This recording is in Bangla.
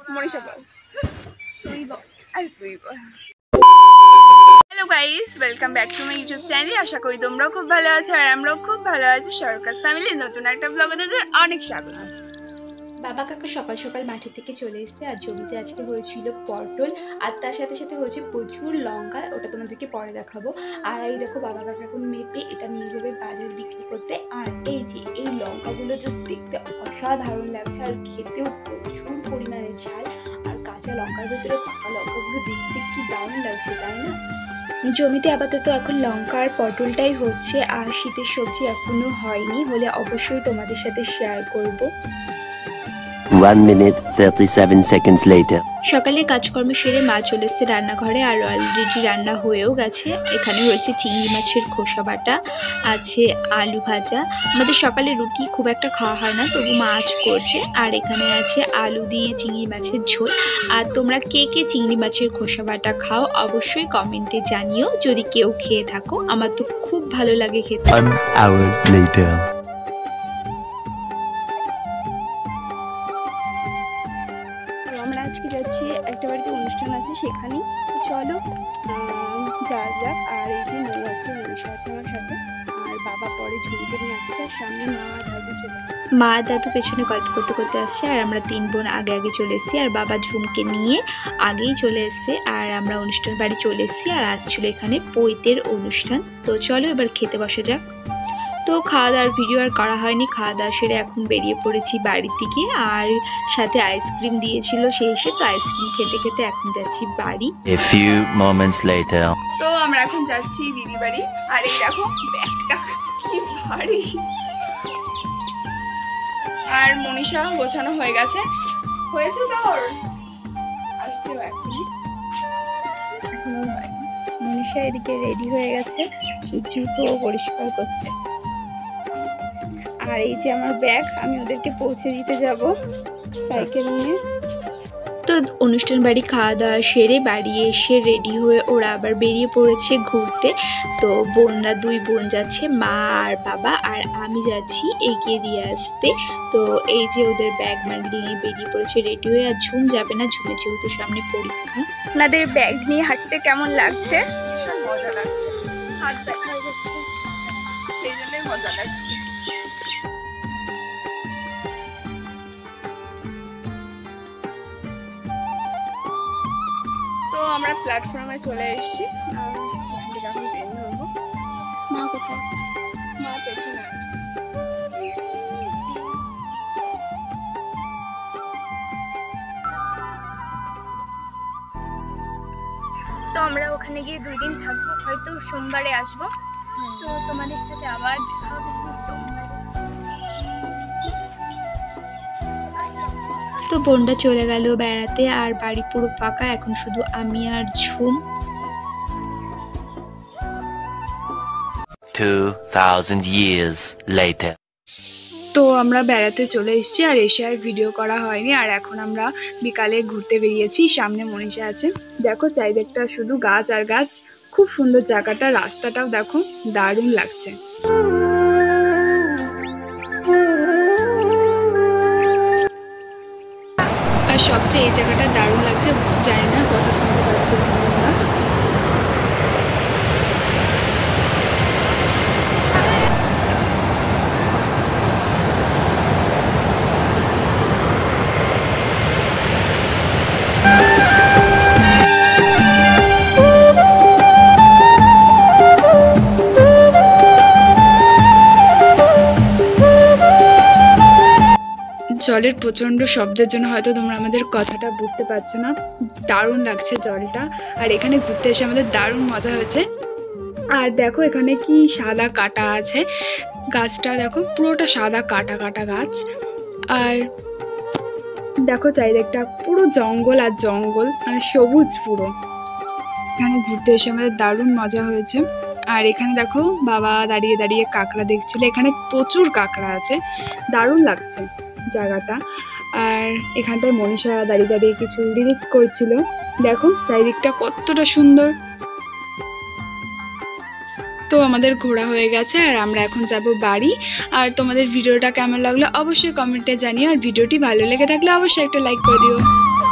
মনীষা বল, তুই বল, আরে তুই বল। Hello guys, welcome back to my YouTube channel. আশা করি তোমরাও খুব ভালো আছো আর আমরাও খুব ভালো আছি। সরকার ফ্যামিলির নতুন একটা ব্লগে তোমাদের অনেক স্বাগত। বাবা কাকা সকাল সকাল মাঠে থেকে চলে এসেছে আর জমিতে আজকে হয়েছিল পটল আর তার সাথে সাথে হয়েছে প্রচুর লঙ্কা, ওটা তোমাদেরকে পরে দেখাবো। আর এই দেখো বাবা কাকা এখন মেপে এটা নিয়ে যাবে বাজারে বিক্রি করতে। আর এই যে এই লঙ্কাগুলো জাস্ট দেখতে অসাধারণ লাগছে আর খেতেও প্রচুর পরিমাণে ঝাল। আর কাঁচা লঙ্কার ভেতরে পাকা লঙ্কাগুলো দেখতে কি দারুণ লাগছে, তাই না? জমিতে আপাতত এখন লঙ্কা আর পটলটাই হচ্ছে, আর শীতের সবজি এখনো হয়নি, হলে অবশ্যই তোমাদের সাথে শেয়ার করব। 1 minute 37 seconds later. সকালে কাজকর্ম সেরে মা চলে এসেছে রান্নাঘরে আর অলরেডি রান্না হয়েও গেছে। এখানে হয়েছে চিংড়ি মাছের খোসা বাটা, আছে আলু ভাজা। আমাদের সকালে রুটি খুব একটা খাওয়া হয় না, তবু মা আজ করছে। আর এখানে আছে আলু দিয়ে চিংড়ি মাছের ঝোল। আর তোমরা কে কে চিংড়ি মাছের খোসা বাটা খাও অবশ্যই কমেন্টে জানিও, যদি কেউ খেয়ে থাকো। আমার তো খুব ভালো লাগে খেতে। 1 hour later. আমরা আজকে যাচ্ছি একটা বাড়িতে অনুষ্ঠান আছে, সেখানে চলো যাওয়া যাক। আর এই যে মেয়ে আছে, মনীষা আছে আমার সাথে, আর বাবা পরে ঝুড়িতে নিয়ে আসছে, আর সামনে মা আর দাদু চলে আসছে। মা দাদু পেছনে গল্প করতে করতে আসছে আর আমরা 3 বোন আগে আগে চলে এসেছি। আর বাবা ঝুমকে নিয়ে আগেই চলে এসছে। আর আমরা অনুষ্ঠান বাড়ি চলে এসেছি আর আসছিল এখানে পৈতের অনুষ্ঠান। তো চলো এবার খেতে বসা যাক। তো খাওয়া দাওয়ার ভিডিও আর করা হয়নি, খাওয়া দাওয়া সেরে এখন বেরিয়ে পড়েছি বাড়ির দিকে। আর সাথে আইসক্রিম দিয়েছিল শেষে, তো আইসক্রিম খেতে খেতে এখন যাচ্ছি বাড়ি। A few moments later. তো আমরা এখন যাচ্ছি দিদি বাড়ি। আর এই দেখো ব্যাগটা কি ভারী। আর মনীষা গোছানো হয়ে গেছে, হয়েছে তোর আসছে এখনই, এখনো হয়নি। মনীষা এদিকে রেডি হয়ে গেছে, জুতো পরিষ্কার করছে। আর এই যে আমার ব্যাগ, আমি ওদেরকে পৌঁছে দিতে যাব সাইকেল নিয়ে। তো অনুষ্ঠান বাড়ি খাওয়া দাওয়া সেরে বাড়ি এসে রেডি হয়ে ওরা আবার বেরিয়ে পড়েছে ঘুরতে। তো বোনরা 2 বোন যাচ্ছে, মা আর বাবা, আর আমি যাচ্ছি এগিয়ে দিয়ে আসতে। তো এই যে ওদের ব্যাগ বান্ডেল নিয়ে বেরিয়ে পড়েছে রেডি হয়ে। আর ঝুম যাবে না, ঝুমে যেহেতু সামনে পরীক্ষা। আপনাদের ব্যাগ নিয়ে হাঁটতে কেমন লাগছে? মজা লাগছে, হাত ব্যথা হয়ে যাচ্ছে, সেই জন্যই মজা লাগছে। তো আমরা প্ল্যাটফর্মে চলে এসেছি, এখন ট্রেন ধরবো। মা কোথায়? মা পেছনে আসছে। তো আমরা ওখানে গিয়ে 2 দিন থাকবো, হয়তো সোমবারে আসবো। তো তোমাদের সাথে আবার দেখা হবে সেই সোমবারে। তো বোনটা চলে গেল বেড়াতে আর বাড়ি পুরো ফাঁকা, এখন শুধু আমি আর ঝুম। 2000 years later. তো আমরা বেড়াতে চলে এসেছি আর এসে আর ভিডিও করা হয়নি। আর এখন আমরা বিকালে ঘুরতে বেরিয়েছি, সামনে মনীষা আছে। দেখো চারিদিকটা শুধু গাছ আর গাছ, খুব সুন্দর জায়গাটা, রাস্তাটাও দেখো দারুণ লাগছে। আর সবচেয়ে এই জায়গাটা দারুণ লাগছে, জানি না কথা শুনতে পাচ্ছি না। জলের প্রচণ্ড শব্দের জন্য হয়তো তোমরা আমাদের কথাটা বুঝতে পারছো না। দারুণ লাগছে জলটা, আর এখানে ঘুরতে এসে আমাদের দারুণ মজা হয়েছে। আর দেখো এখানে কি সাদা কাটা আছে, গাছটা দেখো পুরোটা সাদা কাটা কাটা গাছ। আর দেখো চারিদিকটা পুরো জঙ্গল আর জঙ্গল, মানে সবুজ পুরো। এখানে ঘুরতে এসে আমাদের দারুণ মজা হয়েছে। আর এখানে দেখো বাবা দাঁড়িয়ে দাঁড়িয়ে কাঁকড়া দেখছিল, এখানে প্রচুর কাঁকড়া আছে, দারুণ লাগছে জায়গাটা। আর এখানটায় মনীষা দাঁড়িয়ে দাঁড়িয়ে কিছু রিলস করছিল। দেখো চারিদিকটা কতটা সুন্দর। তো আমাদের ঘোরা হয়ে গেছে আর আমরা এখন যাব বাড়ি। আর তোমাদের ভিডিওটা কেমন লাগলো অবশ্যই কমেন্টে জানিও, আর ভিডিওটি ভালো লেগে থাকলে অবশ্যই একটা লাইক করে দিও।